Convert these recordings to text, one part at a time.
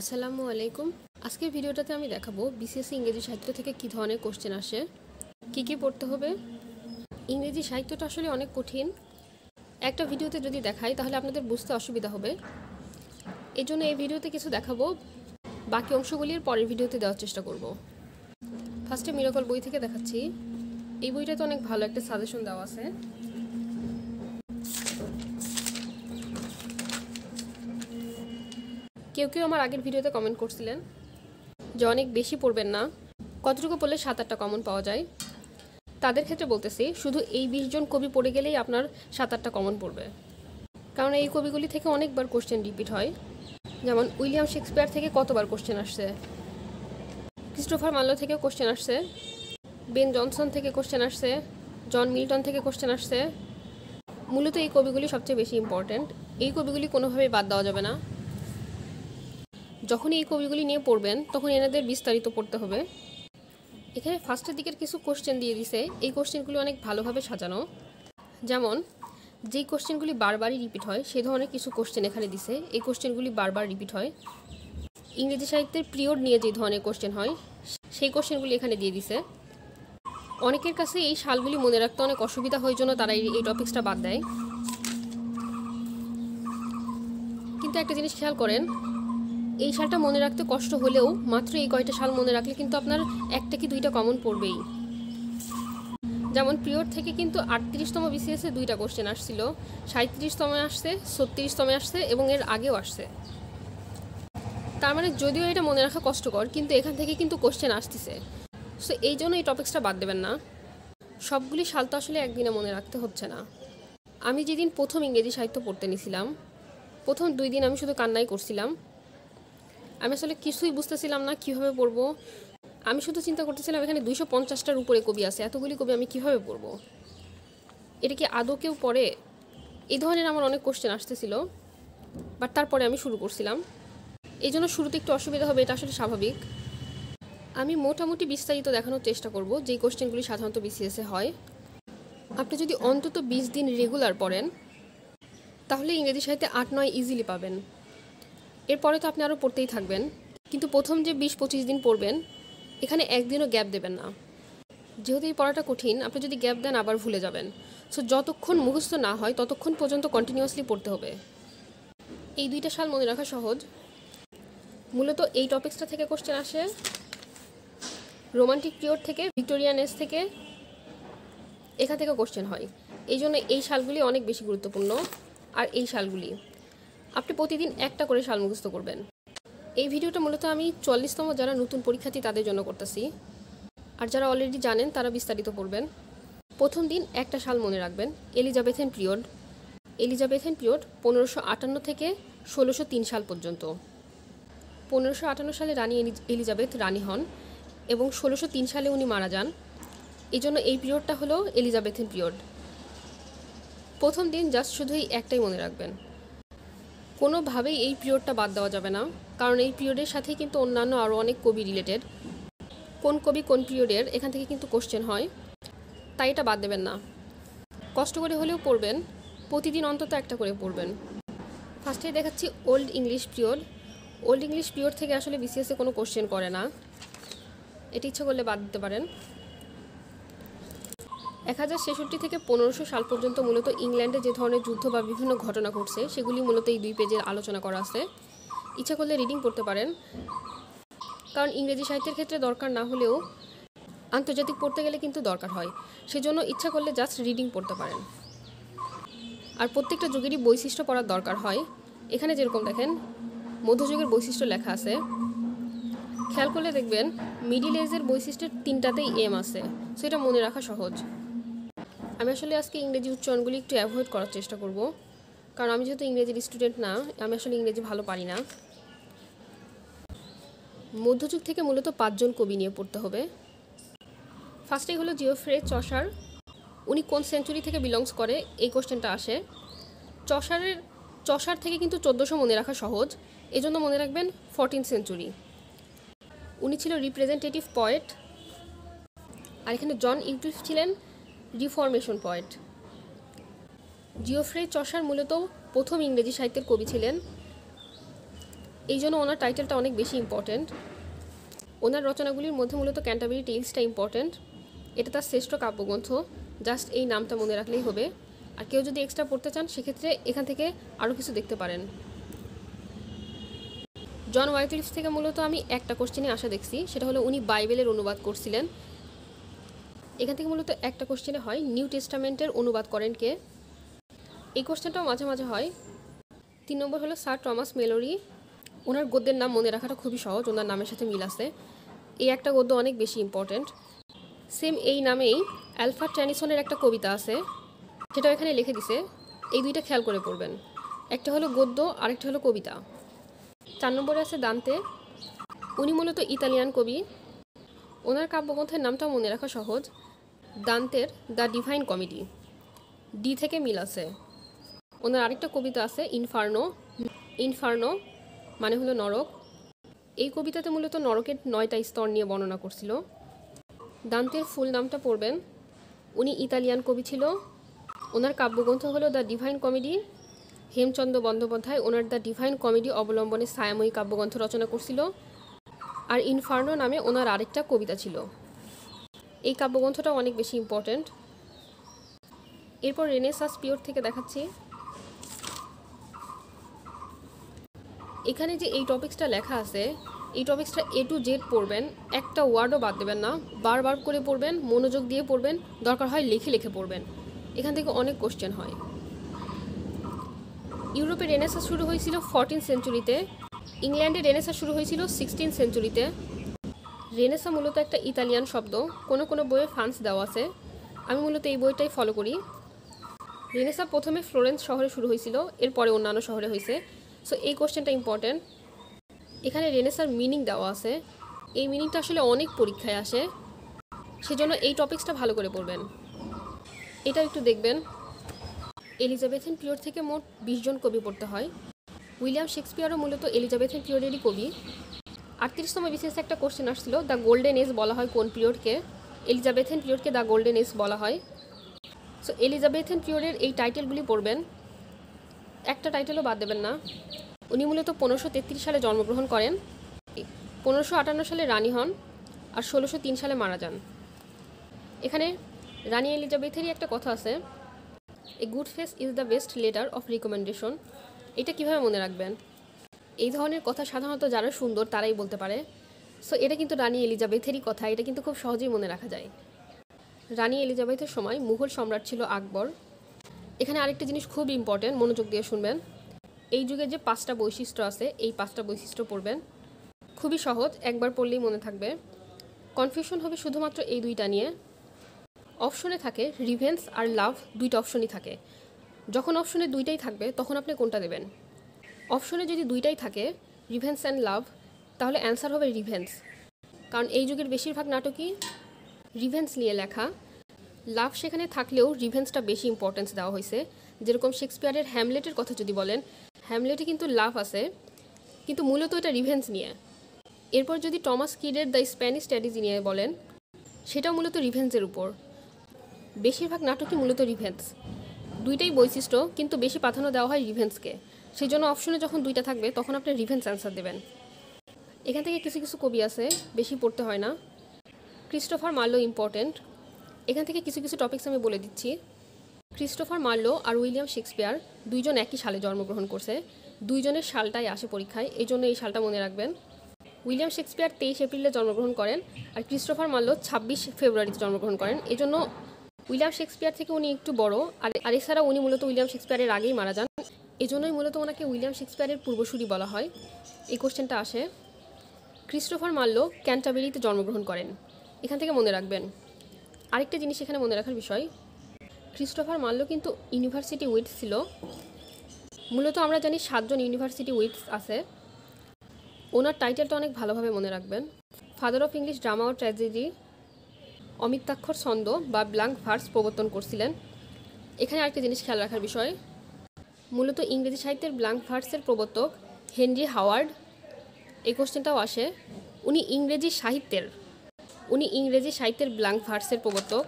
আসসালামু আলাইকুম। আজকের ভিডিওটাতে আমি দেখাবো বিসিএসসি ইংরেজি সাহিত্য থেকে কী ধরনের কোশ্চেন আসে, কী পড়তে হবে। ইংরেজি সাহিত্যটা আসলে অনেক কঠিন। একটা ভিডিওতে যদি দেখাই তাহলে আপনাদের বুঝতে অসুবিধা হবে। এই জন্য এই ভিডিওতে কিছু দেখাবো, বাকি অংশগুলির পরের ভিডিওতে দেওয়ার চেষ্টা করব। ফার্স্টে মিরাকল বই থেকে দেখাচ্ছি। এই বইটাতে অনেক ভালো একটা সাজেশন দেওয়া আছে। কেউ আমার আগের ভিডিওতে কমেন্ট করছিলেন যে অনেক বেশি পড়বেন না, কতটুকু পড়লে 7-8টা কমন পাওয়া যায়। তাদের ক্ষেত্রে বলতেছি, শুধু এই 20 জন কবি পড়ে গেলেই আপনার 7-8টা কমন পড়বে, কারণ এই কবিগুলি থেকে অনেকবার কোশ্চেন রিপিট হয়। যেমন উইলিয়াম শেক্সপিয়ার থেকে কতবার কোশ্চেন আসছে, ক্রিস্টোফার মার্লো থেকে কোশ্চেন আসছে, বেন জনসন থেকে কোশ্চেন আসছে, জন মিল্টন থেকে কোশ্চেন আসছে। মূলত এই কবিগুলি সবচেয়ে বেশি ইম্পর্ট্যান্ট। এই কবিগুলি কোনোভাবেই বাদ দেওয়া যাবে না। যখন এই কবিগুলি নিয়ে পড়বেন তখন এনাদের বিস্তারিত পড়তে হবে। এখানে ফার্স্টের দিকের কিছু কোশ্চেন দিয়ে দিছে। এই কোশ্চেনগুলি অনেক ভালোভাবে সাজানো। যেমন যেই কোশ্চেনগুলি বারবারই রিপিট হয় সেই ধরনের কিছু কোশ্চেন এখানে দিছে। এই কোশ্চেনগুলি বারবার রিপিট হয়। ইংরেজি সাহিত্যের পিরিয়ড নিয়ে যে ধরনের কোশ্চেন হয় সেই কোশ্চেনগুলি এখানে দিয়ে দিছে। অনেকের কাছে এই সালগুলি মনে রাখতে অনেক অসুবিধা হয় জন্য তারা এই টপিক্সটা বাদ দেয়। কিন্তু একটা জিনিস খেয়াল করেন, এই সালটা মনে রাখতে কষ্ট হলেও মাত্র এই কয়টা সাল মনে রাখলে কিন্তু আপনার একটা কি দুইটা কমন পড়বেই। যেমন পিরিয়ড থেকে কিন্তু 38তম বিসিএসে 2টা কোশ্চেন আসছিল, 37তমে আসছে, 36তমে আসছে এবং এর আগেও আসছে। তার মানে যদিও এটা মনে রাখা কষ্টকর, কিন্তু এখান থেকে কিন্তু কোশ্চেন আসতেছে। সো এই জন্য এই টপিক্সটা বাদ দেবেন না। সবগুলি সাল তো আসলে একদিনে মনে রাখতে হচ্ছে না। আমি যেদিন প্রথম ইংরেজি সাহিত্য পড়তে নিয়েছিলাম, প্রথম 2 দিন আমি শুধু কান্নাই করছিলাম। আমি আসলে কিছুই বুঝতেছিলাম না কীভাবে পড়বো। আমি শুধু চিন্তা করতেছিলাম এখানে 250টার উপরে কবি আছে, এতগুলি কবি আমি কীভাবে পড়বো, এটা কি আদৌ কেউ পড়ে? এই ধরনের আমার অনেক কোশ্চেন আসতেছিল। বাট তারপরে আমি শুরু করছিলাম। এই জন্য শুরুতে একটু অসুবিধা হবে, এটা আসলে স্বাভাবিক। আমি মোটামুটি বিস্তারিত দেখানোর চেষ্টা করব যেই কোশ্চেনগুলি সাধারণত বিসিএসে হয়। আপনি যদি অন্তত 20 দিন রেগুলার পড়েন তাহলে ইংরেজি সাহিত্যে 8-9 ইজিলি পাবেন। এরপরে তো আপনি আরও পড়তেই থাকবেন, কিন্তু প্রথম যে 20-25 দিন পড়বেন এখানে একদিনও গ্যাপ দেবেন না। যেহেতু এই পড়াটা কঠিন, আপনি যদি গ্যাপ দেন আবার ভুলে যাবেন। সো যতক্ষণ মুখস্থ না হয় ততক্ষণ পর্যন্ত কন্টিনিউয়াসলি পড়তে হবে। এই 2টা সাল মনে রাখা সহজ। মূলত এই টপিক্সটা থেকে কোশ্চেন আসে, রোমান্টিক পিরিয়ড থেকে, ভিক্টোরিয়ান এজ থেকে, এখান থেকে কোশ্চেন হয়। এই জন্য এই সালগুলি অনেক বেশি গুরুত্বপূর্ণ। আর এই সালগুলি আপনি প্রতিদিন একটা করে সাল মুখস্থ করবেন। এই ভিডিওটা মূলত আমি 44তম যারা নতুন পরীক্ষার্থী তাদের জন্য করতেছি, আর যারা অলরেডি জানেন তারা বিস্তারিত পড়বেন। প্রথম দিন একটা সাল মনে রাখবেন, এলিজাবেথেন পিরিয়ড। এলিজাবেথেন পিরিয়ড 1558 থেকে 1603 সাল পর্যন্ত। 1558 সালে রানী এলিজাবেথ রানী হন এবং 1603 সালে উনি মারা যান। এই জন্য এই পিরিয়ডটা হলো এলিজাবেথেন পিরিয়ড। প্রথম দিন জাস্ট শুধু এই একটাই মনে রাখবেন। কোনোভাবেই এই পিরিয়ডটা বাদ দেওয়া যাবে না, কারণ এই পিরিয়ডের সাথে কিন্তু অন্যান্য আরও অনেক কবি রিলেটেড। কোন কবি কোন পিরিয়ডের এখান থেকে কিন্তু কোশ্চেন হয়, তাই এটা বাদ দেবেন না। কষ্ট করে হলেও পড়বেন, প্রতিদিন অন্তত একটা করে পড়বেন। ফার্স্টে দেখাচ্ছি old English period. Old English period থেকে আসলে বিসিএসে কোনো কোশ্চেন করে না, এটা ইচ্ছা করলে বাদ দিতে পারেন। 1066 থেকে 1500 সাল পর্যন্ত মূলত ইংল্যান্ডে যে ধরনের যুদ্ধ বা বিভিন্ন ঘটনা ঘটছে সেগুলি মূলত এই 2 পেজে আলোচনা করা আছে। ইচ্ছা করলে রিডিং করতে পারেন, কারণ ইংরেজি সাহিত্যের ক্ষেত্রে দরকার না হলেও আন্তর্জাতিক পড়তে গেলে কিন্তু দরকার হয়। সেজন্য ইচ্ছা করলে জাস্ট রিডিং পড়তে পারেন। আর প্রত্যেকটা যুগেরই বৈশিষ্ট্য পড়ার দরকার হয়। এখানে যেরকম দেখেন মধ্যযুগের বৈশিষ্ট্য লেখা আছে, খেয়াল করলে দেখবেন মিডিল এজের বৈশিষ্ট্যের 3টাতেই এম আছে। সো এটা মনে রাখা সহজ। আমি আসলে আজকে ইংরেজি উচ্চারণগুলি একটু অ্যাভয়েড করার চেষ্টা করব, কারণ আমি যেহেতু ইংরেজির স্টুডেন্ট না, আমি আসলে ইংরেজি ভালো পারি না। মধ্যযুগ থেকে মূলত 5 জন কবি নিয়ে পড়তে হবে। ফার্স্টেই হলো জিওফ্রে চসার। উনি কোন সেঞ্চুরি থেকে বিলংস করে এই কোশ্চেনটা আসে। চসার থেকে কিন্তু 1400 মনে রাখা সহজ, এজন্য মনে রাখবেন 14th সেঞ্চুরি। উনি ছিল রিপ্রেজেন্টেটিভ পয়েট। আর এখানে জন ইউক্লিফ ছিলেন রিফরমেশন পয়েট। জিওফ্রে চসার মূলত প্রথম ইংরেজি সাহিত্যের কবি ছিলেন। এই জন্য ওনার টাইটেলটা অনেক বেশি ইম্পর্ট্যান্ট। ওনার রচনাগুলির মধ্যে মূলত ক্যান্টারবারি টেলসটা ইম্পর্ট্যান্ট। এটা তার শ্রেষ্ঠ কাব্যগ্রন্থ, জাস্ট এই নামটা মনে রাখলেই হবে। আর কেউ যদি এক্সট্রা পড়তে চান সেক্ষেত্রে এখান থেকে আরও কিছু দেখতে পারেন। জন ওয়াইক্লিফ থেকে মূলত আমি একটা কোশ্চেনে আশা দেখছি, সেটা হলো উনি বাইবেলের অনুবাদ করছিলেন। এখান থেকে মূলত একটা কোশ্চেনে হয় নিউ টেস্টামেন্টের অনুবাদ করেন কে। এই কোশ্চেনটাও মাঝে মাঝে হয়। 3 নম্বর হলো স্যার টমাস মেলোরি। ওনার গদ্যের নাম মনে রাখাটা খুবই সহজ, ওনার নামের সাথে মিল আছে। এই একটা গদ্য অনেক বেশি ইম্পর্ট্যান্ট। সেম এই নামেই অ্যালফার্ড টেনিসনের একটা কবিতা আছে, সেটাও এখানে লিখে দিছে। এই দুইটা খেয়াল করে পড়বেন, একটা হলো গদ্য, আরেকটা হলো কবিতা। 4 নম্বরে আছে দান্তে। উনি মূলত ইতালিয়ান কবি। ওনার কাব্যগ্রন্থের নামটাও মনে রাখা সহজ, দান্তের দ্য ডিভাইন কমেডি। ডি থেকে মিল আছে। ওনার আরেকটা কবিতা আছে ইনফার্নো। ইনফার্নো মানে হলো নরক। এই কবিতাতে মূলত নরকের 9টা স্তর নিয়ে বর্ণনা করছিল। দান্তের ফুল নামটা পড়বেন। উনি ইতালিয়ান কবি ছিল। ওনার কাব্যগ্রন্থ হলো the Divine Comedy. Hemchandra Bandyopadhyay ওনার দ্য ডিভাইন কমেডি অবলম্বনে ছায়াময়ী কাব্যগ্রন্থ রচনা করছিল। আর ইনফার্নো নামে ওনার আরেকটা কবিতা ছিল। এই কাব্যগ্রন্থটা অনেক বেশি ইম্পর্ট্যান্ট। এরপর রেনেসাঁস পিরিয়ড থেকে দেখাচ্ছি। এখানে যে এই টপিক্সটা লেখা আছে, এই টপিক্সটা A to Z পড়বেন, একটা ওয়ার্ডও বাদ দেবেন না, বারবার করে পড়বেন, মনোযোগ দিয়ে পড়বেন, দরকার হয় লিখে লিখে পড়বেন। এখান থেকে অনেক কোশ্চেন হয়। ইউরোপে রেনেসাঁ শুরু হয়েছিল 14th সেঞ্চুরিতে। ইংল্যান্ডে রেনেসাঁ শুরু হয়েছিল 16th সেঞ্চুরিতে। রেনেসাঁ মূলত একটা ইতালিয়ান শব্দ, কোনো কোনো বইয়ে ফ্রান্স দেওয়া আছে। আমি মূলত এই বইটাই ফলো করি। রেনেসাঁ প্রথমে ফ্লোরেন্স শহরে শুরু হয়েছিল, এরপরে অন্যান্য শহরে হয়েছে। সো এই কোশ্চেনটা ইম্পর্ট্যান্ট। এখানে রেনেসাঁর মিনিং দেওয়া আছে। এই মিনিংটা আসলে অনেক পরীক্ষায় আসে, সেজন্য এই টপিক্সটা ভালো করে পড়বেন। এটা একটু দেখবেন। এলিজাবেথেন পিরিয়ড থেকে মোট 20 জন কবি পড়তে হয়। উইলিয়াম শেক্সপিয়ারও মূলত এলিজাবেথেন পিরিয়ডেরই কবি। 38তম বিশেষ একটা কোশ্চেন আসছিল, দ্য গোল্ডেন এজ বলা হয় কোন পিরিয়ডকে? এলিজাবেথেন পিরিয়ডকে দ্য গোল্ডেন এজ বলা হয়। সো এলিজাবেথেন পিরিয়ডের এই টাইটেলগুলি পড়বেন, একটা টাইটেলও বাদ দেবেন না। উনি মূলত 1533 সালে জন্মগ্রহণ করেন, 1558 সালে রানী হন, আর 1603 সালে মারা যান। এখানে রানী এলিজাবেথেরই একটা কথা আছে, a good face is the best letter of recommendation. এটা কীভাবে মনে রাখবেন? এই ধরনের কথা সাধারণত যারা সুন্দর তারাই বলতে পারে। সো এটা কিন্তু রানী এলিজাবেথেরই কথা, এটা কিন্তু খুব সহজেই মনে রাখা যায়। রানী এলিজাবেথের সময় মুঘল সম্রাট ছিল আকবর। এখানে আরেকটা জিনিস খুব ইম্পর্ট্যান্ট, মনোযোগ দিয়ে শুনবেন। এই যুগে যে 5টা বৈশিষ্ট্য আছে, এই 5টা বৈশিষ্ট্য পড়বেন। খুবই সহজ, একবার পড়লেই মনে থাকবে। কনফিউশন হবে শুধুমাত্র এই দুইটা নিয়ে। অপশনে থাকে রিভেন্স আর লাভ, দুইটা অপশনই থাকে। যখন অপশনে দুইটাই থাকবে তখন আপনি কোনটা দেবেন? অপশনে যদি দুইটাই থাকে, রিভেন্স অ্যান্ড লাভ, তাহলে অ্যান্সার হবে রিভেন্স। কারণ এই যুগের বেশিরভাগ নাটকই রিভেন্স নিয়ে লেখা। লাভ সেখানে থাকলেও রিভেন্সটা বেশি ইম্পর্টেন্স দেওয়া হয়েছে। যেরকম শেক্সপিয়ারের হ্যামলেটের কথা যদি বলেন, হ্যামলেটে কিন্তু লাভ আছে, কিন্তু মূলত এটা রিভেন্স নিয়ে। এরপর যদি টমাস কিডের দ্য স্প্যানিশ স্ট্র্যাটেজি নিয়ে বলেন, সেটাও মূলত রিভেন্সের উপর। বেশিরভাগ নাটকই মূলত রিভেন্স। দুইটাই বৈশিষ্ট্য, কিন্তু বেশি প্রাধান্য দেওয়া হয় রিভেন্সকে। সেই জন্য অপশনে যখন দুইটা থাকবে তখন আপনি রিভেন্স অ্যান্সার দেবেন। এখান থেকে কিছু কিছু কবি আছে, বেশি পড়তে হয় না। Christopher Marlowe important. এখান থেকে কিছু কিছু টপিকস আমি বলে দিচ্ছি। ক্রিস্টোফার মার্লো আর উইলিয়াম শেক্সপিয়ার দুইজন একই সালে জন্মগ্রহণ করছে। দুইজনের সালটাই আসে পরীক্ষায়, এই জন্য এই সালটা মনে রাখবেন। উইলিয়াম শেক্সপিয়ার 23 এপ্রিলে জন্মগ্রহণ করেন, আর ক্রিস্টোফার মার্লো 26 ফেব্রুয়ারিতে জন্মগ্রহণ করেন। এই জন্য উইলিয়াম শেক্সপিয়ার থেকে উনি একটু বড়, আর এছাড়া উনি মূলত উইলিয়াম শেক্সপিয়ারের আগেই মারা যান। এই জন্যই মূলত ওনাকে উইলিয়াম শেক্সপিয়ারের পূর্বসূরি বলা হয়। এই কোশ্চেনটা আসে। ক্রিস্টোফার মার্লো ক্যান্টারবারিতে জন্মগ্রহণ করেন, এখান থেকে মনে রাখবেন। আরেকটা জিনিস এখানে মনে রাখার বিষয়, ক্রিস্টোফার মার্লো কিন্তু ইউনিভার্সিটি উইথ ছিল। মূলত আমরা জানি 7 জন ইউনিভার্সিটি উইথ আছে। ওনার টাইটেলটা অনেক ভালোভাবে মনে রাখবেন। ফাদার অফ ইংলিশ ড্রামা ও ট্র্যাজেডি, অমিত্যাক্ষর ছন্দ বা ব্ল্যাঙ্ক ভার্স প্রবর্তন করছিলেন। এখানে আরেকটা জিনিস খেয়াল রাখার বিষয়, মূলত ইংরেজি সাহিত্যের ব্ল্যাঙ্ক ভার্সের প্রবর্তক হেনরি হাওয়ার্ড। এই কোশ্চেনটাও আসে। উনি ইংরেজি সাহিত্যের ব্ল্যাঙ্ক ভার্সের প্রবর্তক।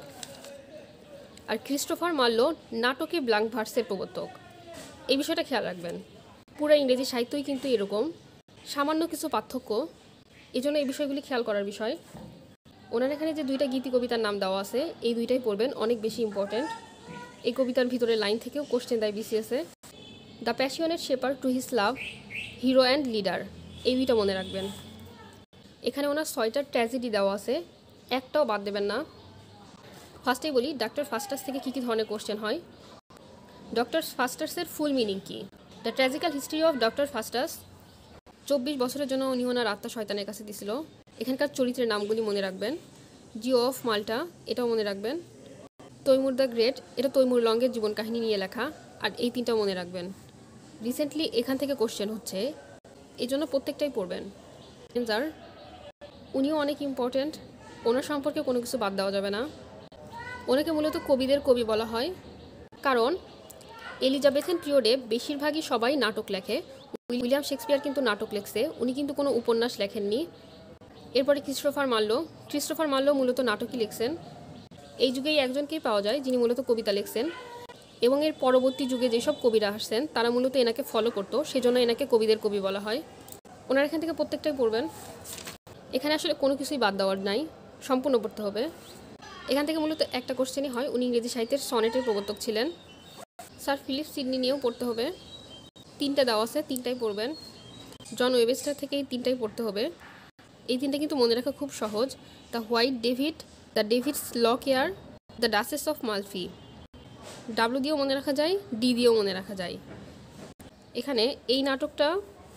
আর ক্রিস্টোফার মার্লো নাটকে ব্ল্যাঙ্ক ভার্সের প্রবর্তক। এই বিষয়টা খেয়াল রাখবেন। পুরো ইংরেজি সাহিত্যই কিন্তু এরকম, সামান্য কিছু পার্থক্য, এই জন্য এই বিষয়গুলি খেয়াল করার বিষয়। ওনার এখানে যে দুইটা গীতি কবিতার নাম দেওয়া আছে, এই দুইটাই পড়বেন, অনেক বেশি ইম্পর্ট্যান্ট। এই কবিতার ভিতরে লাইন থেকেও কোশ্চেন দেয় বিসিএসে। The passionate shepherd to his love, hero and leader, এই দুইটা মনে রাখবেন। এখানে ওনার 6টা ট্র্যাজেডি দেওয়া আছে, একটাও বাদ দেবেন না। ফার্স্টেই বলি ডক্টর ফাস্টাস থেকে কী কী ধরনের কোশ্চেন হয়। ডক্টর ফাস্টাসের ফুল মিনিং কী? The tragical history of doctor Faustus. 24 বছরের জন্য উনি ওনার আত্মা শয়তানের কাছে দিছিল। এখানকার চরিত্রের নামগুলি মনে রাখবেন। জিও অফ মাল্টা, এটাও মনে রাখবেন। তৈমুর দ্য গ্রেট, এটা তৈমুর লঙ্গের জীবন কাহিনী নিয়ে লেখা, আর এই 3টাও মনে রাখবেন। রিসেন্টলি এখান থেকে কোশ্চেন হচ্ছে, এই জন্য প্রত্যেকটাই পড়বেন। স্যার উনিও অনেক ইম্পর্ট্যান্ট, ওনার সম্পর্কে কোনো কিছু বাদ দেওয়া যাবে না। ওনাকে মূলত কবিদের কবি বলা হয়, কারণ এলিজাবেথেন পিরিয়ডে বেশিরভাগই সবাই নাটক লেখে। উইলিয়াম শেক্সপিয়ার কিন্তু নাটক লেখছে, উনি কিন্তু কোনো উপন্যাস লেখেননি। এরপরে ক্রিস্টোফার মার্লো মূলত নাটকই লিখছেন। এই যুগেই একজনকেই পাওয়া যায় যিনি মূলত কবিতা লিখছেন, এবং এর পরবর্তী যুগে যেসব কবিরা আসছেন তারা মূলত এনাকে ফলো করতো, সেজন্য এনাকে কবিদের কবি বলা হয়। ওনার এখান থেকে প্রত্যেকটাই পড়বেন। এখানে আসলে কোনো কিছুই বাদ দেওয়ার নাই, সম্পূর্ণ পড়তে হবে। এখান থেকে মূলত একটা কোশ্চেনই হয়, উনি ইংরেজি সাহিত্যের সনেটের প্রবর্তক ছিলেন। স্যার ফিলিপ সিডনি নিয়েও পড়তে হবে, 3টা দেওয়া আছে, 3টাই পড়বেন। জন ওয়েবস্টার থেকে এই 3টাই পড়তে হবে। এই 3টা কিন্তু মনে রাখা খুব সহজ। The white devil, the devil's law case, the duchess of Malfi. W দিয়েও মনে রাখা যায়, ডি দিয়েও মনে রাখা যায়। এখানে এই নাটকটা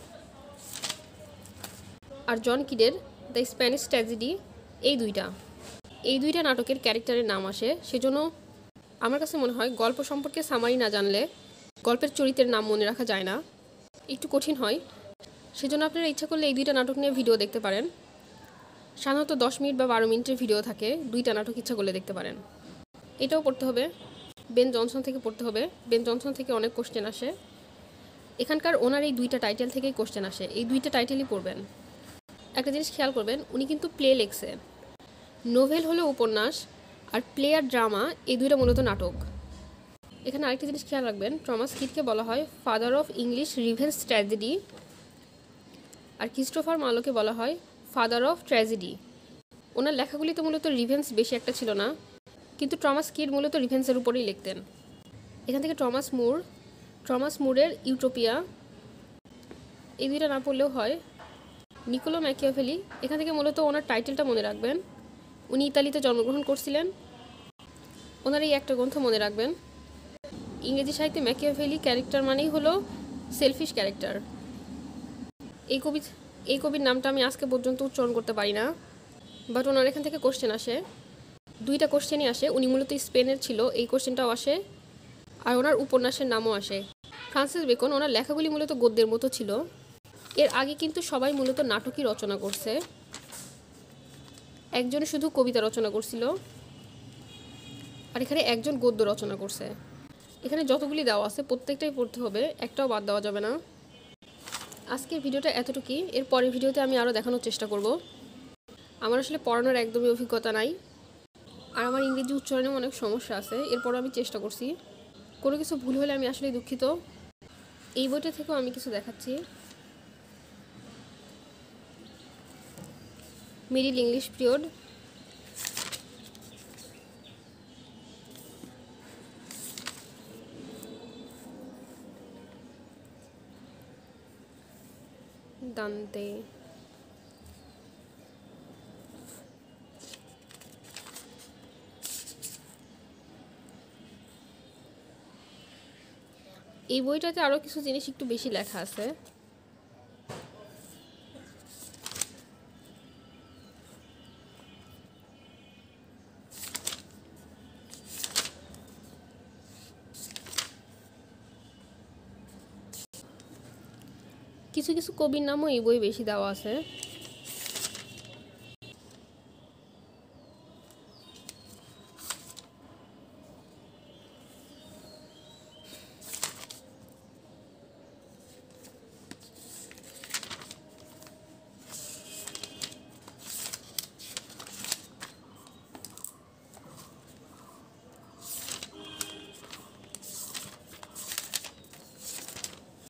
আর জন কিডের দ্য স্প্যানিশ ট্র্যাজেডি, এই দুইটা নাটকের ক্যারেক্টারের নাম আসে, সেজন্য আমার কাছে মনে হয় গল্প সম্পর্কে সামারি না জানলে গল্পের চরিত্রের নাম মনে রাখা যায় না, একটু কঠিন হয়। সেজন্য আপনারা ইচ্ছা করলে এই 2টা নাটক নিয়ে ভিডিও দেখতে পারেন। সাধারণত 10 মিনিট বা 12 মিনিটের ভিডিও থাকে, 2টা নাটক ইচ্ছা করলে দেখতে পারেন। এটাও পড়তে হবে, বেন জনসন থেকে পড়তে হবে। বেন জনসন থেকে অনেক কোশ্চেন আসে, এখানকার ওনার এই 2টা টাইটেল থেকেই কোশ্চেন আসে, এই 2টা টাইটেলই পড়বেন। একটা জিনিস খেয়াল করবেন, উনি কিন্তু প্লে লিখছে। নোভেল হলো উপন্যাস, আর প্লে আর ড্রামা, এই 2টা মূলত নাটক। এখানে আরেকটা জিনিস খেয়াল রাখবেন, টমাস কিডকে বলা হয় father of English revenge tragedy, আর ক্রিস্টোফার মার্লোকে বলা হয় ফাদার অফ ট্র্যাজেডি। ওনার লেখাগুলিতে মূলত রিভেঞ্জ বেশি একটা ছিল না, কিন্তু টমাস কিড মূলত রিভেঞ্জের উপরেই লিখতেন। এখান থেকে টমাস মুরের ইউটোপিয়া, এই 2টা না পড়লেও হয়। নিকোলো ম্যাকিয়াভেলি, এখান থেকে মূলত ওনার টাইটেলটা মনে রাখবেন। উনি ইতালিতে জন্মগ্রহণ করছিলেন, ওনার এই একটা গ্রন্থ মনে রাখবেন। ইংরেজি সাহিত্যে ম্যাকিয়াভেলি ক্যারেক্টার মানেই হলো সেলফিশ ক্যারেক্টার। এই কবির নামটা আমি আজকে পর্যন্ত উচ্চারণ করতে পারি না, বাট ওনার এখান থেকে কোশ্চেন আসে, 2টা কোশ্চেনই আসে। উনি মূলত স্পেনের ছিল, এই কোশ্চেনটাও আসে, আর ওনার উপন্যাসের নামও আসে। ফ্রান্সিস বেকন, ওনার লেখাগুলি মূলত গদ্যের মতো ছিল। এর আগে কিন্তু সবাই মূলত নাটকই রচনা করছে, একজন শুধু কবিতা রচনা করছিল, আর এখানে একজন গদ্য রচনা করছে। এখানে যতগুলি দেওয়া আছে প্রত্যেকটাই পড়তে হবে, একটাও বাদ দেওয়া যাবে না। আজকের ভিডিওটা এতটুকুই, এর পরের ভিডিওতে আমি আরও দেখানোর চেষ্টা করব। আমার আসলে পড়ানোর একদমই অভিজ্ঞতা নাই, আর আমার ইংরেজি উচ্চারণেও অনেক সমস্যা আছে, এরপরও আমি চেষ্টা করছি। কোনো কিছু ভুল হলে আমি আসলে দুঃখিত। এই বইটা থেকেও আমি কিছু দেখাচ্ছি। মিডিল ইংলিশ পিরিয়ড, দান্তে, এই বইটাতে আরও কিছু জিনিস একটু বেশি লেখা আছে। কিছু কিছু কবির নামও এই বই বেশি দেওয়া আছে।